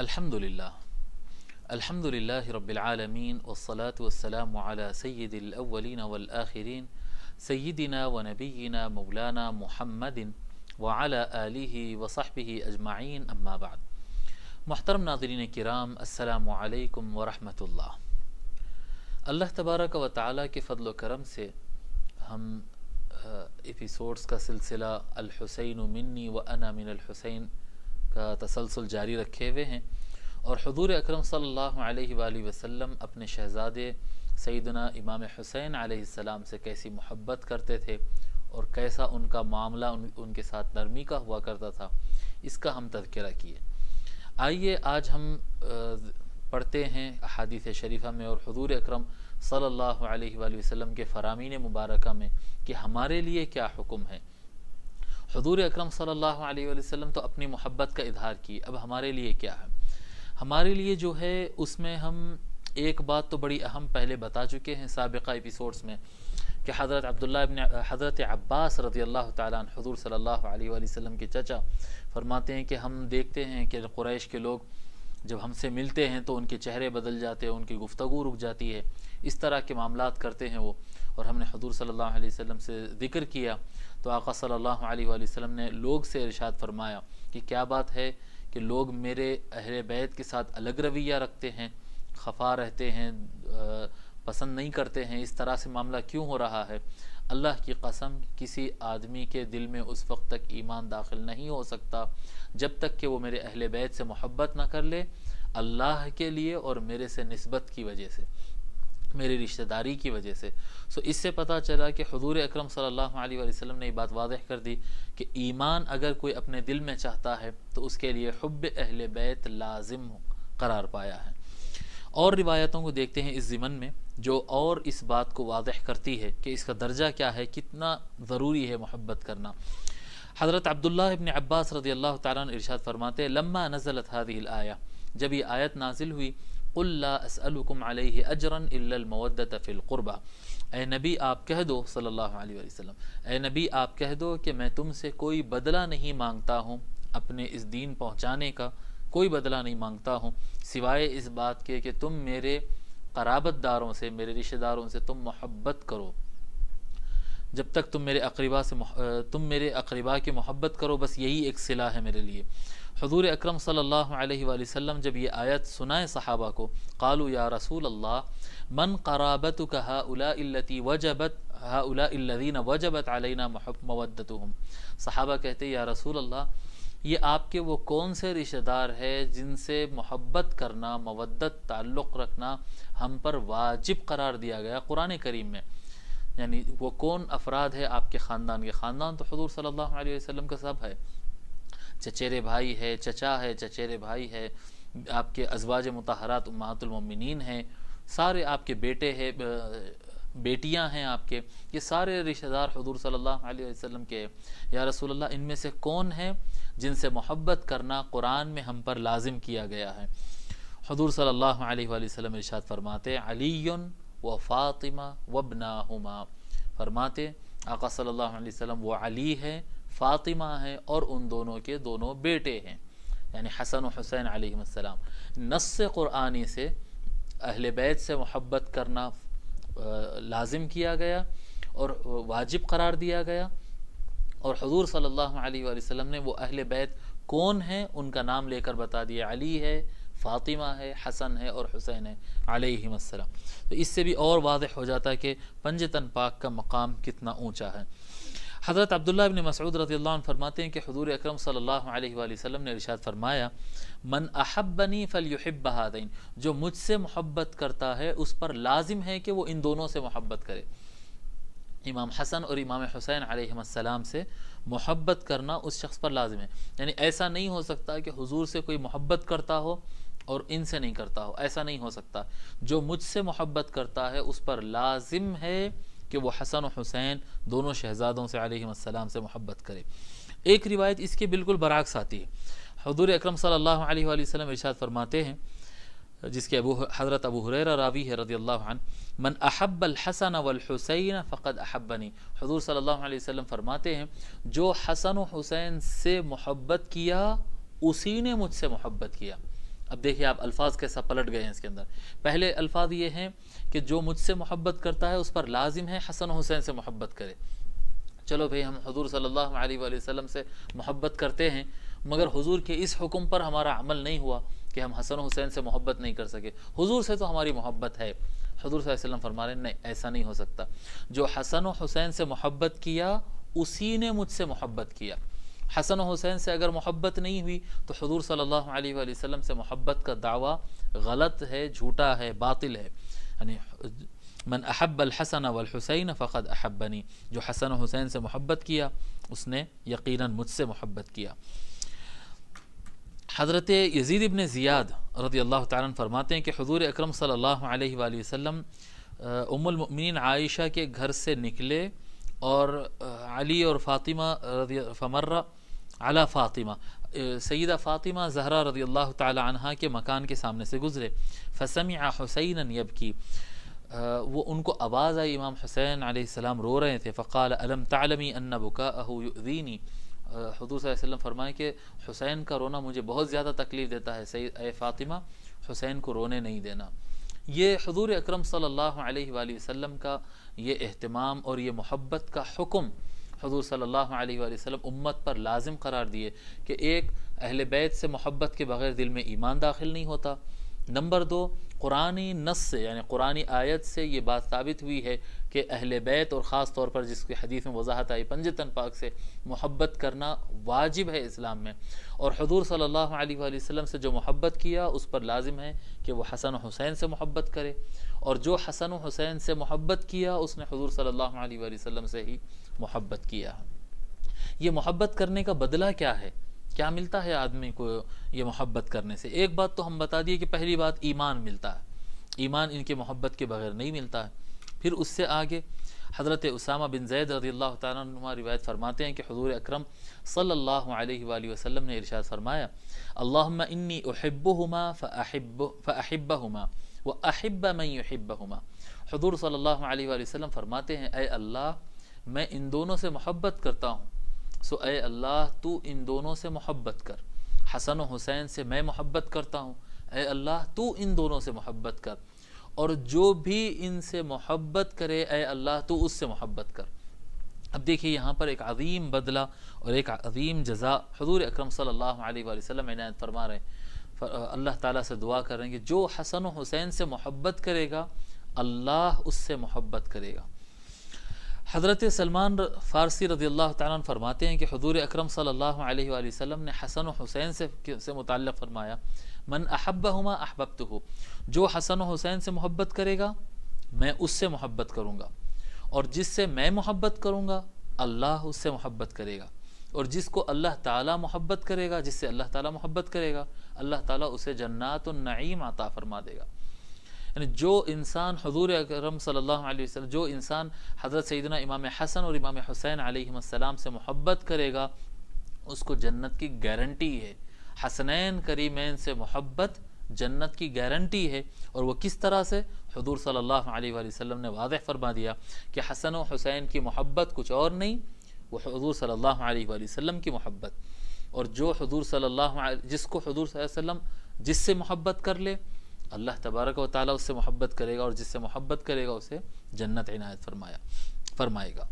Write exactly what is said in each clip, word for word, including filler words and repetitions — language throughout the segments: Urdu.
الحمدللہ الحمدللہ رب العالمین والصلاة والسلام علی سید الاولین والآخرین سیدنا و نبینا مولانا محمد وعلی آلہ وصحبہ اجمعین اما بعد. محترم ناظرین کرام، السلام علیکم ورحمۃ اللہ. اللہ تبارک و تعالی کے فضل و کرم سے ہم ایپیسوڈز کا سلسلہ الحسین منی و انا من الحسین کا تسلسل جاری رکھے ہوئے ہیں، اور حضور اکرم صلی اللہ علیہ وآلہ وسلم اپنے شہزادے سیدنا امام حسین علیہ السلام سے کیسی محبت کرتے تھے اور کیسا ان کا معاملہ ان, ان کے ساتھ نرمی کا ہوا کرتا تھا، اس کا ہم تذکرہ کیے. آئیے آج ہم پڑھتے ہیں احادیث شریفہ میں اور حضور اکرم صلی اللہ علیہ وآلہ وسلم کے فرامین مبارکہ میں کہ ہمارے لیے کیا حکم ہے. حضور اکرم صلی اللہ علیہ وآلہ وسلم تو اپنی محبت کا اظہار کی، اب ہمارے لیے کیا ہے؟ ہمارے لیے جو ہے اس میں ہم ایک بات تو بڑی اہم پہلے بتا چکے ہیں سابقہ ایپیسوڈز میں کہ حضرت عبداللہ ابن حضرت عباس رضی اللہ تعالیٰ عنہ حضور صلی اللہ علیہ وآلہ وسلم کے چچا فرماتے ہیں کہ ہم دیکھتے ہیں کہ قریش کے لوگ جب ہم سے ملتے ہیں تو ان کے چہرے بدل جاتے ہیں، ان کی گفتگو رک جاتی ہے، اس طرح کے معاملات کرتے ہیں وہ. اور ہم نے حضور صلی اللہ علیہ وسلم سے ذکر کیا تو آقا صلی اللہ علیہ وآلہ وسلم نے لوگ سے ارشاد فرمایا کہ کیا بات ہے کہ لوگ میرے اہل بیت کے ساتھ الگ رویہ رکھتے ہیں، خفا رہتے ہیں، پسند نہیں کرتے ہیں، اس طرح سے معاملہ کیوں ہو رہا ہے؟ اللہ کی قسم کسی آدمی کے دل میں اس وقت تک ایمان داخل نہیں ہو سکتا جب تک کہ وہ میرے اہل بیت سے محبت نہ کر لے، اللہ کے لیے اور میرے سے نسبت کی وجہ سے، میری رشتہ داری کی وجہ سے. سو اس سے پتہ چلا کہ حضور اکرم صلی اللہ علیہ وآلہ وسلم نے یہ بات واضح کر دی کہ ایمان اگر کوئی اپنے دل میں چاہتا ہے تو اس کے لیے حب اہل بیت لازم قرار پایا ہے. اور روایتوں کو دیکھتے ہیں اس ضمن میں جو اور اس بات کو واضح کرتی ہے کہ اس کا درجہ کیا ہے، کتنا ضروری ہے محبت کرنا. حضرت عبداللہ ابن عباس رضی اللہ تعالیٰ عنہ ارشاد فرماتے ہیں لما نزلت هذه الآیہ، جب یہ آیت نازل ہوئی، قل لا اسألکم علیہ اجرا الا المودۃ فی القربہ، اے نبی آپ کہہ دو صلی اللہ علیہ وآلہ وسلم، اے نبی آپ کہہ دو کہ میں تم سے کوئی بدلہ نہیں مانگتا ہوں اپنے اس دین پہنچانے کا، کوئی بدلہ نہیں مانگتا ہوں سوائے اس بات کے کہ تم میرے قرابت داروں سے، میرے رشتہ داروں سے تم محبت کرو. جب تک تم میرے اقربا سے مح... تم میرے اقربا کی محبت کرو، بس یہی ایک صلہ ہے میرے لیے. حضور اکرم صلی اللہ علیہ وآلہ وسلم جب یہ آیت سنائے صحابہ کو، قالوا یا رسول اللہ من قرابتک هؤلاء التي وجبت هؤلاء الذين وجبت علينا مودتهم، صحابہ کہتے یا رسول اللہ یہ آپ کے وہ کون سے رشتہ دار ہے جن سے محبت کرنا، مودت، تعلق رکھنا ہم پر واجب قرار دیا گیا قرآن کریم میں؟ یعنی وہ کون افراد ہے آپ کے خاندان کے؟ خاندان تو حضور صلی اللہ علیہ وسلم کا سب ہے، چچیرے بھائی ہے، چچا ہے، چچیرے بھائی ہے، آپ کے ازواج مطہرات امہات المومنین ہیں، سارے آپ کے بیٹے ہیں، بیٹیاں ہیں آپ کے، یہ سارے رشتہ دار حضور صلی اللہ علیہ وسلم کے. یا رسول اللہ ان میں سے کون ہیں جن سے محبت کرنا قرآن میں ہم پر لازم کیا گیا ہے؟ حضور صلی اللہ علیہ وآلہ وسلم ارشاد فرماتے علی و فاطمہ وابناہما، فرماتے آقا صلی اللہ علیہ وسلم وہ علی ہے، فاطمہ ہے اور ان دونوں کے دونوں بیٹے ہیں، یعنی حسن و حسین علیہ السلام. نص قرآنی سے اہل بیت سے محبت کرنا لازم کیا گیا اور واجب قرار دیا گیا، اور حضور صلی اللہ علیہ وآلہ وسلم نے وہ اہل بیت کون ہیں ان کا نام لے کر بتا دیا، علی ہے، فاطمہ ہے، حسن ہے اور حسین ہے علیہم السلام. تو اس سے بھی اور واضح ہو جاتا ہے کہ پنجتن پاک کا مقام کتنا اونچا ہے. حضرت عبداللہ ابن مسعود رضی اللہ عنہ فرماتے ہیں کہ حضور اکرم صلی اللہ علیہ وآلہ وسلم نے ارشاد فرمایا من احبنی فلیحب ہذین، جو مجھ سے محبت کرتا ہے اس پر لازم ہے کہ وہ ان دونوں سے محبت کرے. امام حسن اور امام حسین علیہم السلام سے محبت کرنا اس شخص پر لازم ہے. یعنی ایسا نہیں ہو سکتا کہ حضور سے کوئی محبت کرتا ہو اور ان سے نہیں کرتا ہو، ایسا نہیں ہو سکتا. جو مجھ سے محبت کرتا ہے اس پر لازم ہے کہ وہ حسن و حسین دونوں شہزادوں سے علیہم السلام سے محبت کرے. ایک روایت اس کے بالکل برعکس آتی ہے. حضور اکرم صلی اللہ علیہ وآلہ وسلم ارشاد فرماتے ہیں جس کے ابو حضرت ابو ہریرہ راوی ہے رضی اللہ عنہ، من احب الحسن والحسین فقد احبنی، حضور صلی اللہ علیہ وسلم فرماتے ہیں جو حسن و حسین سے محبت کیا اسی نے مجھ سے محبت کیا. اب دیکھیے آپ الفاظ کیسا پلٹ گئے ہیں اس کے اندر. پہلے الفاظ یہ ہیں کہ جو مجھ سے محبت کرتا ہے اس پر لازم ہے حسن و حسین سے محبت کرے. چلو بھئی ہم حضور صلی اللہ علیہ وآلہ وسلم سے محبت کرتے ہیں، مگر حضور کے اس حکم پر ہمارا عمل نہیں ہوا کہ ہم حسن و حسین سے محبت نہیں کر سکے. حضور سے تو ہماری محبت ہے. حضور صلی اللہ علیہ وسلم فرما رہے ہیں نہیں، ایسا نہیں ہو سکتا. جو حسن و حسین سے محبت کیا اسی نے مجھ سے محبت کیا. حسن و حسین سے اگر محبت نہیں ہوئی تو حضور صلی اللہ علیہ وآلہ وسلم سے محبت کا دعویٰ غلط ہے، جھوٹا ہے، باطل ہے. یعنی من احب الحسن والحسین فقد احبنی، جو حسن و حسین سے محبت کیا اس نے یقیناً مجھ سے محبت کیا. حضرت یزید ابن زیاد رضی اللہ تعالیٰ عنہ فرماتے ہیں کہ حضور اکرم صلی اللہ علیہ وآلہ وسلم ام المؤمنین عائشہ کے گھر سے نکلے اور علی اور فاطمہ رضی فمرہ علی فاطمہ، سیدہ فاطمہ زہرا رضی اللہ تعالی عنہا کے مکان کے سامنے سے گزرے. فسمع حسینا یبکی، وہ ان کو آواز آئی امام حسین علیہ السلام رو رہے تھے. فقال الم تعلمی ان بکاءہ یؤذینی، حضور صلی اللہ علیہ وسلم فرمائے کہ حسین کا رونا مجھے بہت زیادہ تکلیف دیتا ہے، سید اے فاطمہ حسین کو رونے نہیں دینا. یہ حضور اکرم صلی اللہ علیہ وآلہ وسلم کا یہ اہتمام اور یہ محبت کا حکم حضور صلی اللہ علیہ وآلہ وسلم امت پر لازم قرار دیے کہ ایک اہل بیت سے محبت کے بغیر دل میں ایمان داخل نہیں ہوتا. نمبر دو، قرآنی نص سے یعنی قرآنی آیت سے یہ بات ثابت ہوئی ہے کہ اہل بیت اور خاص طور پر جس کی حدیث میں وضاحت آئی پنجتن پاک سے محبت کرنا واجب ہے اسلام میں. اور حضور صلی اللہ علیہ وآلہ وسلم سے جو محبت کیا اس پر لازم ہے کہ وہ حسن و حسین سے محبت کرے، اور جو حسن و حسین سے محبت کیا اس نے حضور صلی اللہ علیہ وآلہ وسلم سے ہی محبت کیا. یہ محبت کرنے کا بدلہ کیا ہے؟ کیا ملتا ہے آدمی کو یہ محبت کرنے سے؟ ایک بات تو ہم بتا دیے کہ پہلی بات ایمان ملتا ہے، ایمان ان کے محبت کے بغیر نہیں ملتا ہے. پھر اس سے آگے حضرت اسامہ بن زید رضی اللہ تعالیٰ عنہ روایت فرماتے ہیں کہ حضور اکرم صلی اللہ علیہ وآلہ وسلم نے ارشاد فرمایا اللہم انی احبہما فاحب فاحبہما واحب من یحبہما. حضور صلی اللہ علیہ وآلہ وسلم فرماتے ہیں اے اللہ میں ان دونوں سے محبت کرتا ہوں، سو اے اللہ تو ان دونوں سے محبت کر. حسن و حسین سے میں محبت کرتا ہوں، اے اللہ تو ان دونوں سے محبت کر، اور جو بھی ان سے محبت کرے اے اللہ تو اس سے محبت کر. اب دیکھیے یہاں پر ایک عظیم بدلہ اور ایک عظیم جزا حضور اکرم صلی اللہ علیہ وآلہ وسلم عنایت فرما رہے ہیں. اللہ تعالیٰ سے دعا کر رہے ہیں کہ جو حسن و حسین سے محبت کرے گا اللہ اس سے محبت کرے گا. حضرت سلمان فارسی رضی اللہ تعالیٰ عنہ فرماتے ہیں کہ حضور اکرم صلی اللہ علیہ وآلہ وسلم نے حسن و حسین سے سے متعلق فرمایا من احبہما احببتہ، جو حسن و حسین سے محبت کرے گا میں اس سے محبت کروں گا، اور جس سے میں محبت کروں گا اللہ اس سے محبت کرے گا، اور جس کو اللہ تعالیٰ محبت کرے گا، جس سے اللہ تعالیٰ محبت کرے گا اللہ تعالیٰ اسے جنات النعیم عطا فرما دے گا. یعنی جو انسان حضور اکرم صلی اللہ علیہ وسلم، جو انسان حضرت سیدنا امام حسن اور امام حسین علیہ السلام سے محبت کرے گا اس کو جنت کی گارنٹی ہے. حسنین کریمین سے محبت جنت کی گارنٹی ہے. اور وہ کس طرح سے؟ حضور صلی اللہ علیہ وآلہ وسلم نے واضح فرما دیا کہ حسن و حسین کی محبت کچھ اور نہیں، وہ حضور صلی اللہ علیہ وآلہ وسلم کی محبت. اور جو حضور صلی اللہ علیہ جس کو حضور صلی اللہ علیہ وسلم جس سے محبت کر لے اللہ تبارک و تعالیٰ اس سے محبت کرے گا، اور جس سے محبت کرے گا اسے جنت عنایت فرمایا فرمائے گا.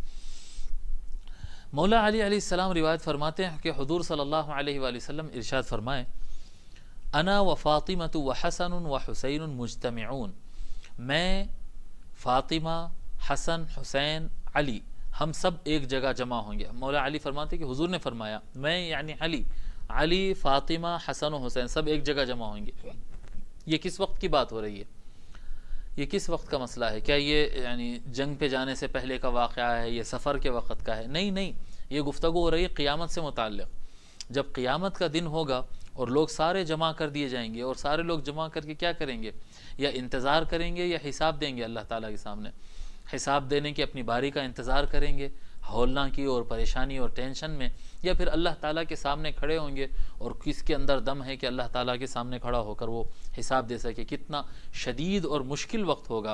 مولا علی علیہ السلام روایت فرماتے ہیں کہ حضور صلی اللہ علیہ وآلہ وسلم ارشاد فرمائے انا و فاطمۃ و حسن و حسین مجتمعون، میں فاطمہ حسن حسین علی ہم سب ایک جگہ جمع ہوں گے. مولا علی فرماتے ہیں کہ حضور نے فرمایا میں یعنی علی علی فاطمہ حسن و حسین سب ایک جگہ جمع ہوں گے. یہ کس وقت کی بات ہو رہی ہے؟ یہ کس وقت کا مسئلہ ہے؟ کیا یہ یعنی جنگ پہ جانے سے پہلے کا واقعہ ہے؟ یہ سفر کے وقت کا ہے؟ نہیں نہیں، یہ گفتگو ہو رہی ہے قیامت سے متعلق. جب قیامت کا دن ہوگا اور لوگ سارے جمع کر دیے جائیں گے، اور سارے لوگ جمع کر کے کیا کریں گے؟ یا انتظار کریں گے یا حساب دیں گے اللہ تعالیٰ کے سامنے. حساب دینے کی اپنی باری کا انتظار کریں گے ہولنا کی اور پریشانی اور ٹینشن میں، یا پھر اللہ تعالیٰ کے سامنے کھڑے ہوں گے اور کس کے اندر دم ہے کہ اللہ تعالیٰ کے سامنے کھڑا ہو کر وہ حساب دے سکے. کتنا شدید اور مشکل وقت ہوگا.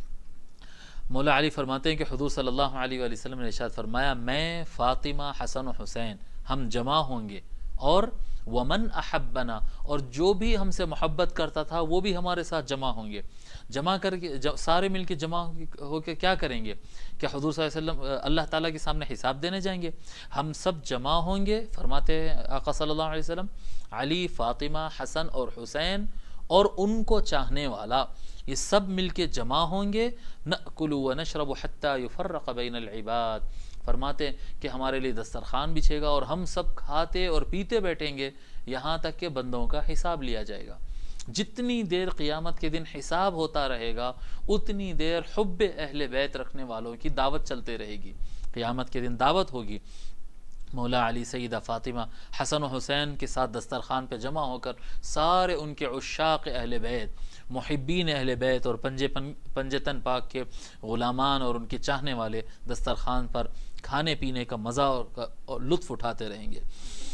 مولا علی فرماتے ہیں کہ حضور صلی اللہ علیہ وآلہ وسلم نے ارشاد فرمایا میں فاطمہ حسن و حسین ہم جمع ہوں گے، اور ومن احبنا، اور جو بھی ہم سے محبت کرتا تھا وہ بھی ہمارے ساتھ جمع ہوں گے. جمع کر کے سارے مل کے جمع ہو کے کیا کریں گے؟ کہ حضور صلی اللہ علیہ وسلم اللہ تعالیٰ کے سامنے حساب دینے جائیں گے. ہم سب جمع ہوں گے، فرماتے ہیں آقا صلی اللہ علیہ وسلم، علی، فاطمہ، حسن اور حسین اور ان کو چاہنے والا، یہ سب مل کے جمع ہوں گے. نأکل ونشرب حتی یفرق بین العباد، فرماتے ہیں کہ ہمارے لیے دسترخوان بچھے گا اور ہم سب کھاتے اور پیتے بیٹھیں گے یہاں تک کہ بندوں کا حساب لیا جائے گا. جتنی دیر قیامت کے دن حساب ہوتا رہے گا اتنی دیر حب اہل بیت رکھنے والوں کی دعوت چلتے رہے گی. قیامت کے دن دعوت ہوگی، مولا علی، سیدہ فاطمہ، حسن و حسین کے ساتھ دسترخوان پہ جمع ہو کر سارے ان کے عشاق اہل بیت، محبین اہل بیت اور پنجے پن پنجے تن پاک کے غلامان اور ان کے چاہنے والے دسترخوان پر کھانے پینے کا مزہ اور, اور لطف اٹھاتے رہیں گے.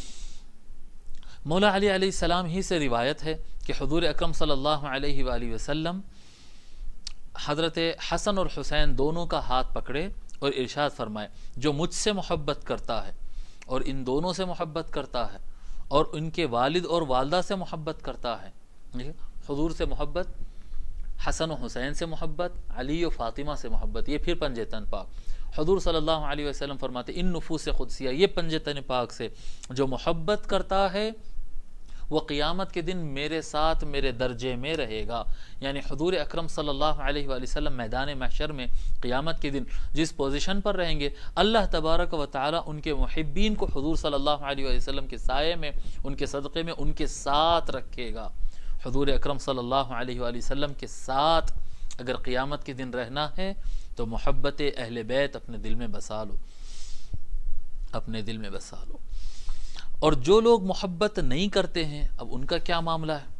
مولا علی علیہ السلام ہی سے روایت ہے کہ حضور اکرم صلی اللہ علیہ وآلہ وسلم حضرت حسن اور حسین دونوں کا ہاتھ پکڑے اور ارشاد فرمائے، جو مجھ سے محبت کرتا ہے اور ان دونوں سے محبت کرتا ہے اور ان کے والد اور والدہ سے محبت کرتا ہے، حضور سے محبت، حسن و حسین سے محبت، علی و فاطمہ سے محبت، یہ پھر پنجے تن پاک. حضور صلی اللہ علیہ وسلم فرماتے ان نفوس قدسیہ، یہ پنجے تن پاک سے جو محبت کرتا ہے وہ قیامت کے دن میرے ساتھ میرے درجے میں رہے گا. یعنی حضور اکرم صلی اللہ علیہ وآلہ وسلم میدان محشر میں قیامت کے دن جس پوزیشن پر رہیں گے، اللہ تبارک و تعالی ان کے محبین کو حضور صلی اللہ علیہ وآلہ وسلم کے سائے میں، ان کے صدقے میں ان کے ساتھ رکھے گا. حضور اکرم صلی اللہ علیہ وآلہ وسلم کے ساتھ اگر قیامت کے دن رہنا ہے تو محبت اہل بیت اپنے دل میں بسا لو، اپنے دل میں بسا لو. اور جو لوگ محبت نہیں کرتے ہیں اب ان کا کیا معاملہ ہے؟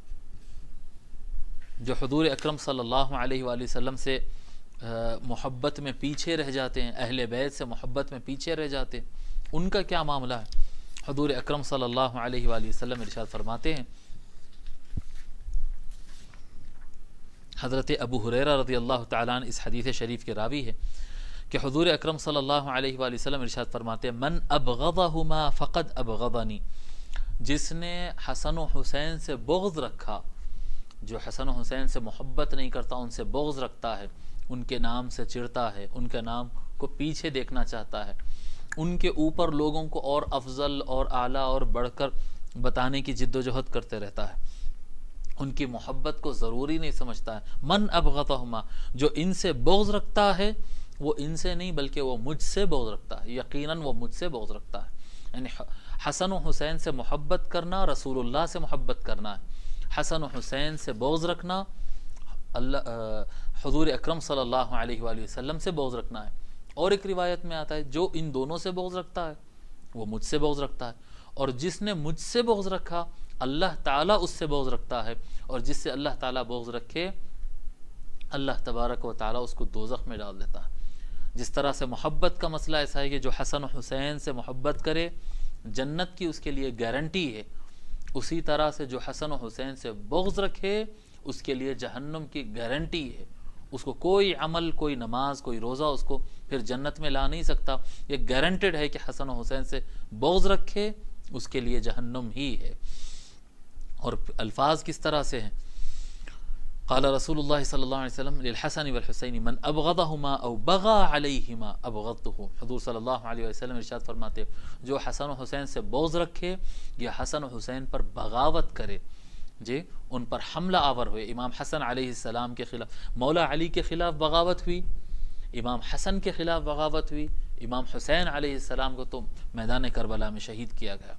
جو حضور اکرم صلی اللہ علیہ وآلہ وسلم سے محبت میں پیچھے رہ جاتے ہیں، اہل بیت سے محبت میں پیچھے رہ جاتے ہیں، ان کا کیا معاملہ ہے؟ حضور اکرم صلی اللہ علیہ وآلہ وسلم ارشاد فرماتے ہیں، حضرت ابو ہریرہ رضی اللہ تعالیٰ عنہ اس حدیث شریف کے راوی ہے کہ حضور اکرم صلی اللہ علیہ وآلہ وسلم ارشاد فرماتے ہیں، من ابغضہما فقد ابغضنی، جس نے حسن و حسین سے بغض رکھا، جو حسن و حسین سے محبت نہیں کرتا، ان سے بغض رکھتا ہے، ان کے نام سے چڑھتا ہے، ان کے نام کو پیچھے دیکھنا چاہتا ہے، ان کے اوپر لوگوں کو اور افضل اور اعلیٰ اور بڑھ کر بتانے کی جد و جہد کرتے رہتا ہے، ان کی محبت کو ضروری نہیں سمجھتا ہے. من ابغضہما، جو ان سے بغض رکھتا ہے وہ ان سے نہیں بلکہ وہ مجھ سے بغض رکھتا ہے، یقیناً وہ مجھ سے بغض رکھتا ہے. یعنی حسن و حسین سے محبت کرنا رسول اللہ سے محبت کرنا ہے، حسن و حسین سے بغض رکھنا اللہ حضور اکرم صلی اللہ علیہ وآلہ وسلم سے بغض رکھنا ہے. اور ایک روایت میں آتا ہے جو ان دونوں سے بغض رکھتا ہے وہ مجھ سے بغض رکھتا ہے، اور جس نے مجھ سے بغض رکھا اللہ تعالیٰ اس سے بغض رکھتا ہے، اور جس سے اللہ تعالیٰ بغض رکھے اللہ تبارک و تعالیٰ اس کو دوزخ میں ڈال دیتا ہے. جس طرح سے محبت کا مسئلہ ایسا ہے کہ جو حسن و حسین سے محبت کرے جنت کی اس کے لیے گارنٹی ہے، اسی طرح سے جو حسن و حسین سے بغض رکھے اس کے لیے جہنم کی گارنٹی ہے. اس کو کوئی عمل، کوئی نماز، کوئی روزہ اس کو پھر جنت میں لا نہیں سکتا. یہ گارنٹیڈ ہے کہ حسن و حسین سے بغض رکھے اس کے لیے جہنم ہی ہے. اور الفاظ کس طرح سے ہیں؟ قال رسول اللہ صلی اللہ علیہ وسلم للحسن والحسین من ابغضہما او بغى علیہما ابغضته. حضور صلی اللہ علیہ وسلم ارشاد فرماتے جو حسن و حسین سے بغض رکھے یا حسن و حسین پر بغاوت کرے، جی ان پر حملہ آور ہوئے. امام حسن علیہ السلام کے خلاف، مولا علی کے خلاف بغاوت ہوئی، امام حسن کے خلاف بغاوت ہوئی، امام حسین علیہ السلام کو تو میدان کربلا میں شہید کیا گیا.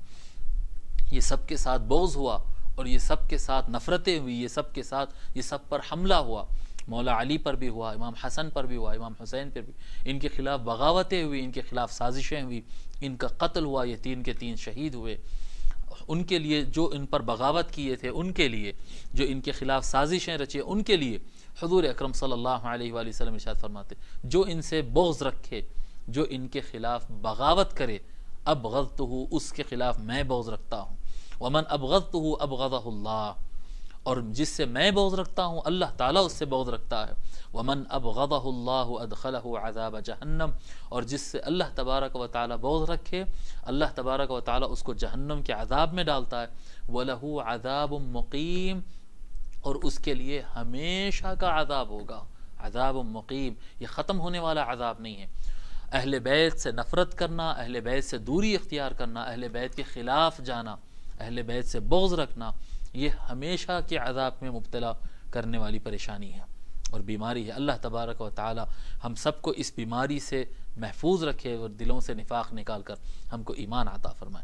یہ سب کے ساتھ بغض ہوا اور یہ سب کے ساتھ نفرتیں ہوئی، یہ سب کے ساتھ یہ سب پر حملہ ہوا. مولا علی پر بھی ہوا، امام حسن پر بھی ہوا، امام حسین پر بھی. ان کے خلاف بغاوتیں ہوئی، ان کے خلاف سازشیں ہوئی، ان کا قتل ہوا، یہ تین کے تین شہید ہوئے. ان کے لیے جو ان پر بغاوت کیے تھے، ان کے لیے جو ان کے خلاف سازشیں رچے، ان کے لیے حضور اکرم صلی اللہ علیہ وآلہ وسلم ارشاد فرماتے جو ان سے بغض رکھے، جو ان کے خلاف بغاوت کرے، ابغضتہ، اس کے خلاف میں بغض رکھتا ہوں. ومن ابغضتہ ابغضہ اللہ، اور جس سے میں بغض رکھتا ہوں اللہ تعالیٰ اس سے بغض رکھتا ہے۔ وَمَنْ أَبْغَضَهُ اللَّهُ أَدْخَلَهُ عَذَابَ جَهَنَّمَ، اور جس سے اللہ تبارک و تعالیٰ بغض رکھے اللہ تبارک و تعالیٰ اس کو جہنم کے عذاب میں ڈالتا ہے۔ وَلَهُ عَذَابٌ مُقِيمٌ، اور اس کے لیے ہمیشہ کا عذاب ہوگا، عذاب مقیم، یہ ختم ہونے والا عذاب نہیں ہے۔ اہل بیت سے نفرت کرنا، اہل بیت سے دوری اختیار کرنا، اہل بیت کے خلاف جانا، اہل بیت سے بغض رکھنا، یہ ہمیشہ کے عذاب میں مبتلا کرنے والی پریشانی ہے اور بیماری ہے۔ اللہ تبارک و تعالی ہم سب کو اس بیماری سے محفوظ رکھے اور دلوں سے نفاق نکال کر ہم کو ایمان عطا فرمائے۔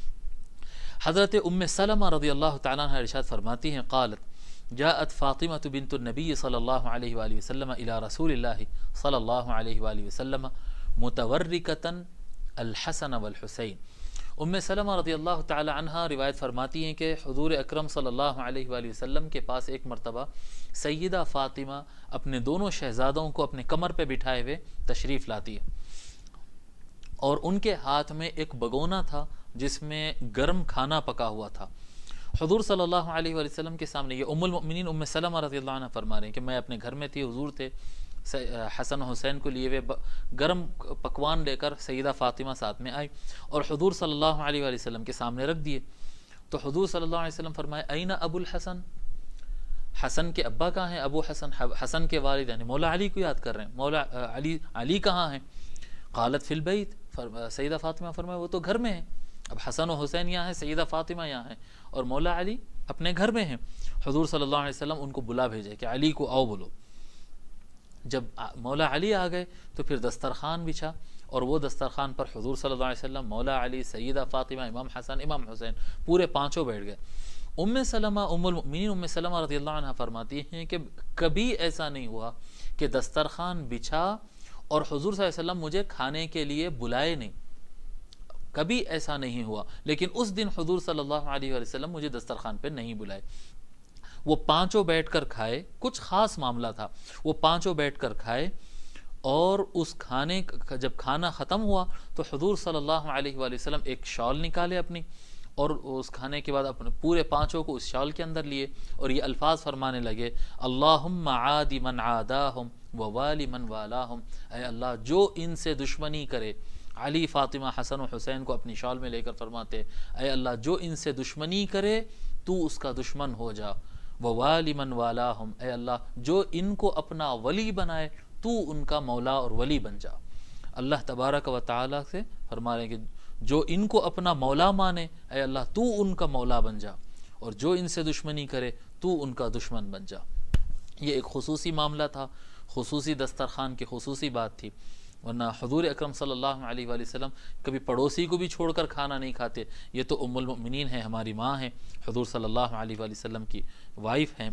حضرت ام سلمہ رضی اللہ تعالیٰ عنہ ارشاد فرماتی ہیں قالت جاءت فاطمة بنت النبی صلی اللہ علیہ وآلہ وسلم الى رسول اللہ صلی اللہ علیہ وآلہ وسلم متورکتاً الحسن والحسین۔ ام سلمہ رضی اللہ تعالی عنہ روایت فرماتی ہیں کہ حضور اکرم صلی اللہ علیہ وآلہ وسلم کے پاس ایک مرتبہ سیدہ فاطمہ اپنے دونوں شہزادوں کو اپنے کمر پہ بٹھائے ہوئے تشریف لاتی ہے، اور ان کے ہاتھ میں ایک بگونا تھا جس میں گرم کھانا پکا ہوا تھا۔ حضور صلی اللہ علیہ وآلہ وسلم کے سامنے، یہ ام المؤمنین ام سلمہ رضی اللہ عنہ فرما رہے ہیں کہ میں اپنے گھر میں تھی، حضور تھے، حسن حسین کو لیے ہوئے گرم پکوان لے کر سیدہ فاطمہ ساتھ میں آئی اور حضور صلی اللہ علیہ وآلہ وسلم کے سامنے رکھ دیے۔ تو حضور صلی اللہ علیہ وسلم فرمائے این ابو الحسن، حسن کے ابا کہاں ہیں؟ ابو حسن، حسن کے والد یعنی مولا علی کو یاد کر رہے ہیں، مولا علی علی کہاں ہیں؟ قالت فی البیت، سیدہ فاطمہ فرمائے وہ تو گھر میں ہیں۔ اب حسن و حسین یہاں ہیں، سیدہ فاطمہ یہاں ہیں، اور مولا علی اپنے گھر میں ہیں۔ حضور صلی اللہ علیہ وسلم ان کو بلا بھیجے کہ علی کو آؤ بولو۔ جب مولا علی آ گئے تو پھر دسترخوان بچھا، اور وہ دسترخوان پر حضور صلی اللہ علیہ وسلم، مولا علی، سیدہ فاطمہ، امام حسن، امام حسین، پورے پانچوں بیٹھ گئے۔ ام سلمہ ام المؤمنین ام سلمہ رضی اللہ عنہ فرماتی ہیں کہ کبھی ایسا نہیں ہوا کہ دسترخوان بچھا اور حضور صلی اللہ علیہ وسلم مجھے کھانے کے لیے بلائے نہیں، کبھی ایسا نہیں ہوا، لیکن اس دن حضور صلی اللہ علیہ وسلم مجھے دسترخوان پہ نہیں بلائے۔ وہ پانچوں بیٹھ کر کھائے، کچھ خاص معاملہ تھا، وہ پانچوں بیٹھ کر کھائے، اور اس کھانے جب کھانا ختم ہوا تو حضور صلی اللہ علیہ وآلہ وسلم ایک شال نکالے اپنی، اور اس کھانے کے بعد اپنے پورے پانچوں کو اس شال کے اندر لیے اور یہ الفاظ فرمانے لگے اللہم عادی من عاداہم ووالی من والاہم، اے اللہ جو ان سے دشمنی کرے، علی، فاطمہ، حسن و حسین کو اپنی شال میں لے کر فرماتے اے اللہ جو ان سے دشمنی کرے تو اس کا دشمن ہو جا، ووالی من والاہم، اے اللہ جو ان کو اپنا ولی بنائے تو ان کا مولا اور ولی بن جا۔ اللہ تبارک و تعالیٰ سے فرما رہے ہیں کہ جو ان کو اپنا مولا مانے اے اللہ تو ان کا مولا بن جا، اور جو ان سے دشمنی کرے تو ان کا دشمن بن جا۔ یہ ایک خصوصی معاملہ تھا، خصوصی دسترخوان کی خصوصی بات تھی، ورنہ حضور اکرم صلی اللہ علیہ وآلہ وسلم کبھی پڑوسی کو بھی چھوڑ کر کھانا نہیں کھاتے۔ یہ تو ام المؤمنین ہیں، ہماری ماں ہیں، حضور صلی اللہ علیہ وآلہ وسلم کی وائف ہیں۔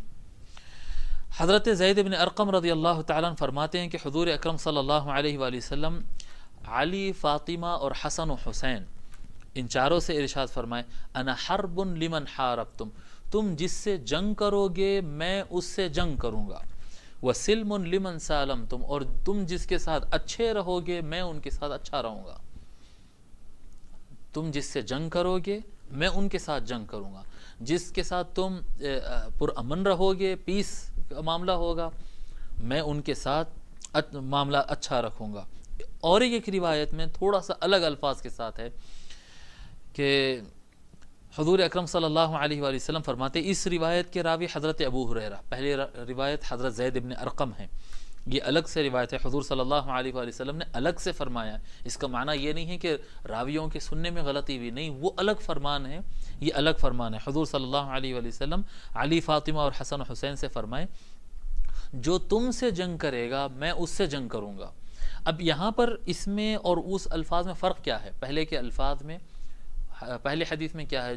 حضرت زید بن ارقم رضی اللہ تعالیٰ عنہ فرماتے ہیں کہ حضور اکرم صلی اللہ علیہ وآلہ وسلم علی، فاطمہ اور حسن و حسین ان چاروں سے ارشاد فرمائے انا حرب لمن حاربتم، تم جس سے جنگ کرو گے میں اس سے جنگ کروں گا، وسلم لمن سالمتم، اور تم جس کے ساتھ اچھے رہو گے میں ان کے ساتھ اچھا رہوں گا۔ تم جس سے جنگ کرو گے میں ان کے ساتھ جنگ کروں گا، جس کے ساتھ تم پرامن رہو گے، پیس کا معاملہ ہوگا، میں ان کے ساتھ معاملہ اچھا رکھوں گا۔ اور ایک روایت میں تھوڑا سا الگ الفاظ کے ساتھ ہے کہ حضور اکرم صلی اللہ علیہ وآلہ وسلم فرماتے، اس روایت کے راوی حضرت ابو ہریرہ، پہلی روایت حضرت زید بن ارقم ہے، یہ الگ سے روایت ہے، حضور صلی اللہ علیہ وآلہ وسلم نے الگ سے فرمایا۔ اس کا معنی یہ نہیں ہے کہ راویوں کے سننے میں غلطی بھی نہیں، وہ الگ فرمان ہے، یہ الگ فرمان ہے۔ حضور صلی اللہ علیہ وآلہ وسلم علی، فاطمہ اور حسن و حسین سے فرمائے جو تم سے جنگ کرے گا میں اس سے جنگ کروں گا۔ اب یہاں پر اس میں اور اس الفاظ میں فرق کیا ہے؟ پہلے کے الفاظ میں، پہلے حدیث میں کیا ہے؟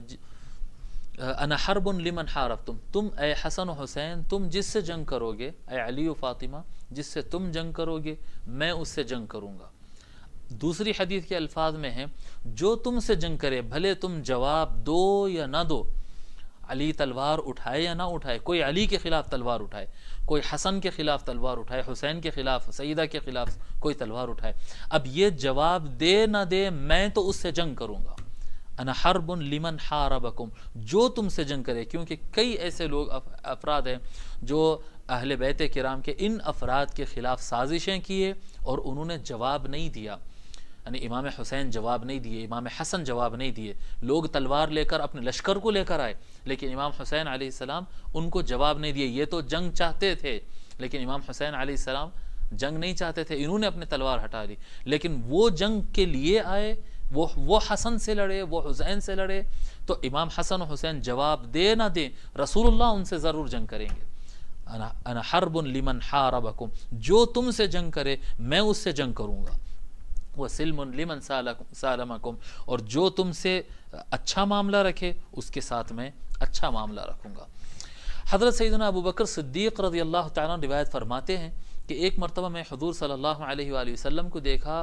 انا حرب لمن حاربتم، تم اے حسن و حسین تم جس سے جنگ کرو گے، اے علی و فاطمہ جس سے تم جنگ کرو گے میں اس سے جنگ کروں گا۔ دوسری حدیث کے الفاظ میں ہے جو تم سے جنگ کرے بھلے تم جواب دو یا نہ دو، علی تلوار اٹھائے یا نہ اٹھائے، کوئی علی کے خلاف تلوار اٹھائے، کوئی حسن کے خلاف تلوار اٹھائے، حسین کے خلاف، سیدہ کے خلاف کوئی تلوار اٹھائے، اب یہ جواب دے نہ دے میں تو اس سے جنگ کروں گا۔ انا حرب لمن حاربکم، جو تم سے جنگ کرے. کیونکہ کئی ایسے لوگ افراد ہیں جو اہل بیت کرام کے ان افراد کے خلاف سازشیں کیے اور انہوں نے جواب نہیں دیا. یعنی امام حسین جواب نہیں دیے، امام حسن جواب نہیں دیے. لوگ تلوار لے کر اپنے لشکر کو لے کر آئے، لیکن امام حسین علیہ السلام ان کو جواب نہیں دیے. یہ تو جنگ چاہتے تھے، لیکن امام حسین علیہ السلام جنگ نہیں چاہتے تھے. انہوں نے اپنے تلوار ہٹا لی، لیکن وہ جنگ کے لیے آئے، وہ وہ حسن سے لڑے، وہ حسین سے لڑے. تو امام حسن و حسین جواب دے نہ دیں، رسول اللہ ان سے ضرور جنگ کریں گے. انا انا حرب لمن حاربکم، جو تم سے جنگ کرے میں اس سے جنگ کروں گا. وسلم لمن سالمکم، اور جو تم سے اچھا معاملہ رکھے اس کے ساتھ میں اچھا معاملہ رکھوں گا. حضرت سیدنا ابو بکر صدیق رضی اللہ تعالیٰ عنہ روایت فرماتے ہیں کہ ایک مرتبہ میں حضور صلی اللہ علیہ وآلہ وسلم کو دیکھا،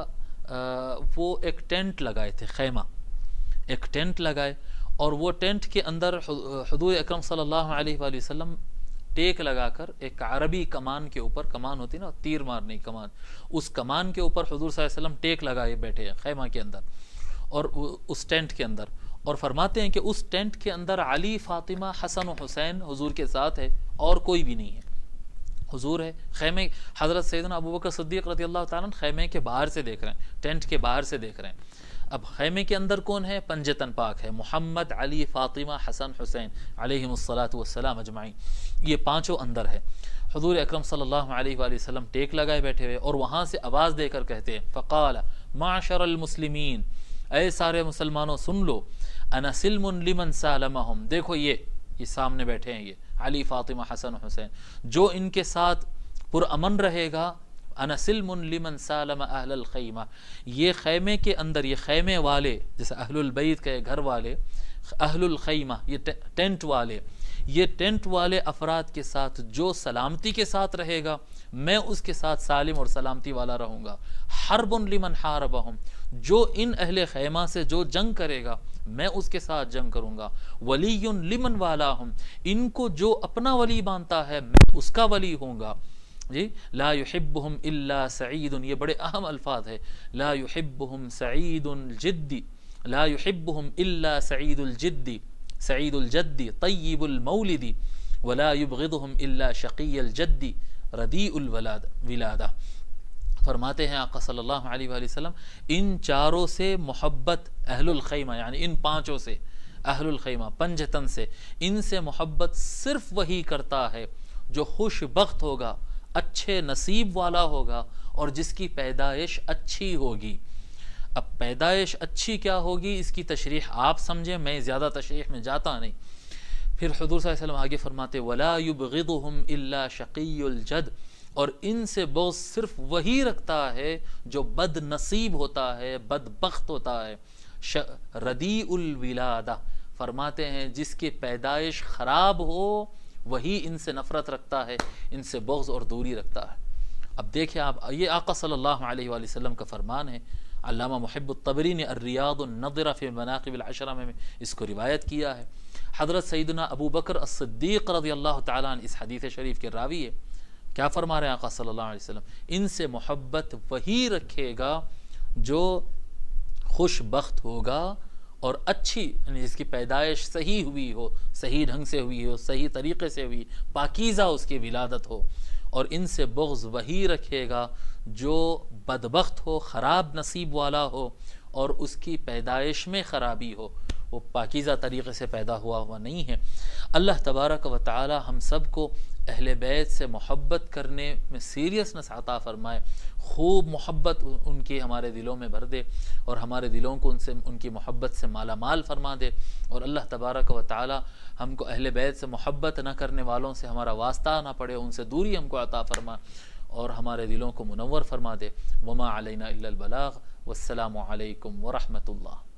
وہ ایک ٹینٹ لگائے تھے، خیمہ، ایک ٹینٹ لگائے، اور وہ ٹینٹ کے اندر حضور اکرم صلی اللہ علیہ وآلہ وسلم ٹیک لگا کر ایک عربی کمان کے اوپر، کمان ہوتی نا تیر مارنے کی کمان، اس کمان کے اوپر حضور صلی اللہ علیہ وسلم ٹیک لگائے بیٹھے ہیں خیمہ کے اندر اور اس ٹینٹ کے اندر. اور فرماتے ہیں کہ اس ٹینٹ کے اندر علی، فاطمہ، حسن و حسین حضور کے ساتھ ہے، اور کوئی بھی نہیں ہے. حضور ہے خیمے، حضرت سیدنا ابو بکر صدیق رضی اللہ تعالیٰ عنہ خیمے کے باہر سے دیکھ رہے ہیں، ٹینٹ کے باہر سے دیکھ رہے ہیں. اب خیمے کے اندر کون ہے؟ پنجتن پاک ہے، محمد، علی، فاطمہ، حسن، حسین علیہم الصلاۃ والسلام اجمعین. یہ پانچوں اندر ہے. حضور اکرم صلی اللہ علیہ وآلہ وسلم ٹیک لگائے بیٹھے ہوئے، اور وہاں سے آواز دے کر کہتے ہیں، فقال معشر المسلمین، اے سارے مسلمانوں سن لو، انا سلم لمن سالمہم، دیکھو یہ یہ سامنے بیٹھے ہیں، یہ علی، فاطمہ، حسن و حسین، جو ان کے ساتھ پرامن رہے گا، انا سلم لمن سالم اہل الخیمہ، یہ خیمے کے اندر، یہ خیمے والے، جیسے اہل البیت کے گھر والے، اہل الخیمہ یہ ٹینٹ والے، یہ ٹینٹ والے افراد کے ساتھ جو سلامتی کے ساتھ رہے گا میں اس کے ساتھ سالم اور سلامتی والا رہوں گا. حرب لمن حاربہم، جو ان اہل خیمہ سے جو جنگ کرے گا میں اس کے ساتھ جنگ کروں گا. ولی لمن والاہم، ان کو جو اپنا ولی مانتا ہے میں اس کا ولی ہوں گا. جی لا يحبهم الا سعید، یہ بڑے اہم الفاظ ہے. لا يحبهم سعید الجدی، لا يحبهم الا سعید الجدی، سعید الجدی طیب المولدی، ولا يبغضهم الا شقی الجدی ردیء الولادہ. فرماتے ہیں آقا صلی اللہ علیہ وآلہ وسلم، ان چاروں سے محبت، اہل الخیمہ یعنی ان پانچوں سے، اہل الخیمہ پنجتن سے، ان سے محبت صرف وہی کرتا ہے جو خوش بخت ہوگا، اچھے نصیب والا ہوگا، اور جس کی پیدائش اچھی ہوگی. اب پیدائش اچھی کیا ہوگی اس کی تشریح آپ سمجھیں، میں زیادہ تشریح میں جاتا نہیں. پھر حضور صلی اللہ علیہ وسلم آگے فرماتے ولا يبغضهم الا شقی الجد، اور ان سے بغض صرف وہی رکھتا ہے جو بد نصیب ہوتا ہے، بدبخت ہوتا ہے. ردیء الولادہ، فرماتے ہیں جس کی پیدائش خراب ہو وہی ان سے نفرت رکھتا ہے، ان سے بغض اور دوری رکھتا ہے. اب دیکھیں آپ، یہ آقا صلی اللہ علیہ وآلہ وسلم کا فرمان ہے. علامہ محب الطبری نے الریاض النضرہ فی مناقب العشرہ میں اس کو روایت کیا ہے. حضرت سیدنا ابو بکر الصدیق رضی اللہ تعالیٰ عنہ اس حدیث شریف کے راوی ہے. کیا فرما رہے ہیں آقا صلی اللہ علیہ وسلم؟ ان سے محبت وہی رکھے گا جو خوش بخت ہوگا اور اچھی، یعنی جس کی پیدائش صحیح ہوئی ہو، صحیح ڈھنگ سے ہوئی ہو، صحیح طریقے سے ہوئی، پاکیزہ اس کی ولادت ہو. اور ان سے بغض وہی رکھے گا جو بدبخت ہو، خراب نصیب والا ہو، اور اس کی پیدائش میں خرابی ہو، وہ پاکیزہ طریقے سے پیدا ہوا ہوا نہیں ہے. اللہ تبارک و تعالی ہم سب کو اہل بیت سے محبت کرنے میں سیریسنس عطا فرمائے، خوب محبت ان کی ہمارے دلوں میں بھر دے، اور ہمارے دلوں کو ان سے، ان کی محبت سے مالا مال فرما دے. اور اللہ تبارک و تعالی ہم کو اہل بیت سے محبت نہ کرنے والوں سے ہمارا واسطہ نہ پڑے، ان سے دوری ہم کو عطا فرما، اور ہمارے دلوں کو منور فرما دے. وما علینا الا البلاغ، والسلام علیکم ورحمۃ اللہ.